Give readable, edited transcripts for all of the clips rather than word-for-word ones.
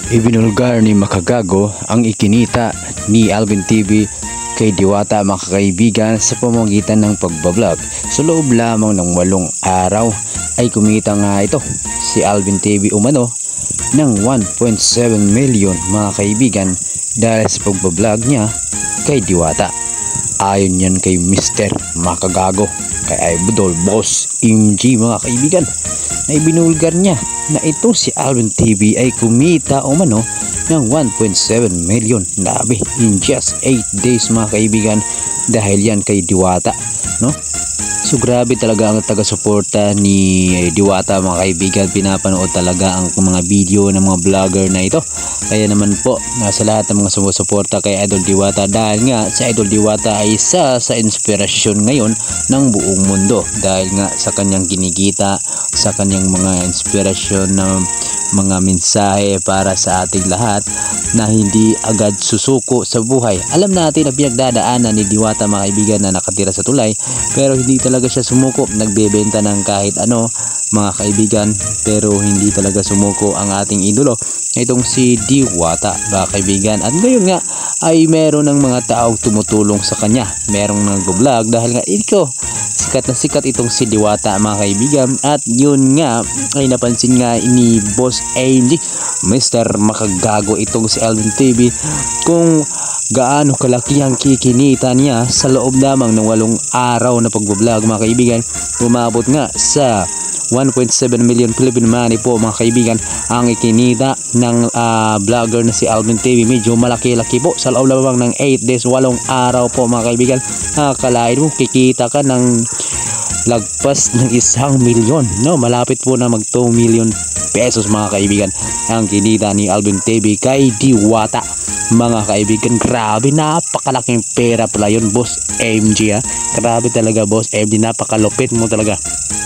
Ibinulgar ni Makagago ang ikinita ni Alvin TV kay Diwata mga kaibigan sa pamamagitan ng pagbablog. Sa loob lamang ng 8 araw ay kumita nga ito si Alvin TV umano ng 1.7 million mga kaibigan dahil sa pagbablog niya kay Diwata. Ayon yan kay Mr. Makagago, kay Idol Boss MG mga kaibigan, na ibinulgar niya na ito si Alvin TV ay kumita umano ng 1.7 million nabi in just 8 days mga kaibigan dahil yan kay Diwata, no? So grabe talaga ang taga-suporta ni Diwata mga kaibigan, pinapanood talaga ang mga video ng mga vlogger na ito. Kaya naman po sa lahat ng mga sumusuporta kay Idol Diwata, dahil nga si Idol Diwata ay isa sa inspirasyon ngayon ng buong mundo dahil nga sa kanyang kinikita, sa kanyang mga inspirasyon na mga mensahe para sa ating lahat na hindi agad susuko sa buhay. Alam natin na pinagdadaanan ni Diwata mga kaibigan na nakatira sa tulay, pero hindi talaga siya sumuko, nagbebenta ng kahit ano mga kaibigan, pero hindi talaga sumuko ang ating idolo, itong si Diwata mga kaibigan. At ngayon nga ay meron ng mga taong tumutulong sa kanya, merong nag-vlog dahil nga ito sikat na sikat itong si Diwata mga kaibigan. At yun nga ay napansin nga ni Boss AMG, Mr. Makagago, itong si Alvin TV kung gaano kalaki ang kikinita niya sa loob lamang ng 8 araw na pagbablog mga kaibigan. Umabot nga sa 1.7 million Philippine money po mga kaibigan ang ikinita ng vlogger na si Alvin TV. Medyo malaki-laki po sa loob lamang ng 8 days, 8 araw po mga kaibigan. Nakakalain mo, kikita ka ng lagpas ng 1 milyon, no? Malapit po na mag 2 million pesos mga kaibigan ang kinita ni Alvin TV kay Diwata mga kaibigan. Grabe, napakalaking pera pala yun, Boss MG ha. Grabe talaga, Boss MG, napakalupit mo talaga.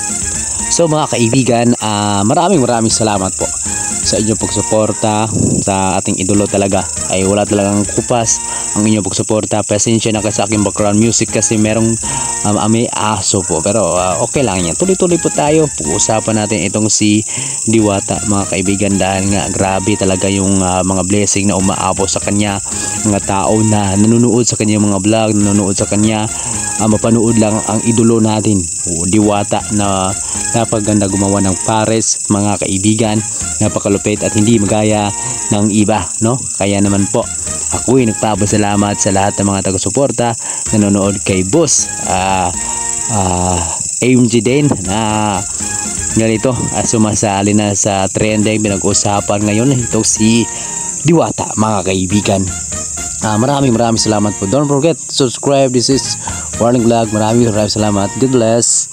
So mga kaibigan, maraming salamat po sa inyong pagsuporta sa ating idolo. Talaga ay wala talagang kupas ang inyong pagsuporta. Pasensya na kasi sa aking background music kasi merong may aso po, pero okay lang yan. Tuloy-tuloy po tayo, pag-usapan natin itong si Diwata mga kaibigan dahil nga grabe talaga yung mga blessing na umaabot sa kanya, mga tao na nanonood sa kanya mga vlog, nanonood sa kanya, mapanood lang ang idolo natin Diwata na napaganda gumawa ng pares mga kaibigan, napakalupit at hindi magaya ng iba, no? Kaya naman po ako'y nagpapasalamat sa lahat ng mga taga-suporta nanonood kay Boss AMG din na ganito sumasali na sa trending pinag-usapan ngayon itong si Diwata mga kaibigan. Maraming salamat po. Don't forget to subscribe. This is Warning Vlog. Maraming salamat. God bless.